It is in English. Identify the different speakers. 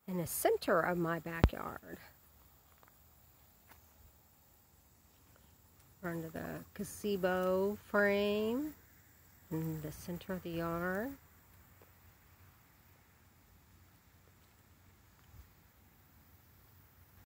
Speaker 1: in the center of my backyard. Under the gazebo frame in the center of the yard.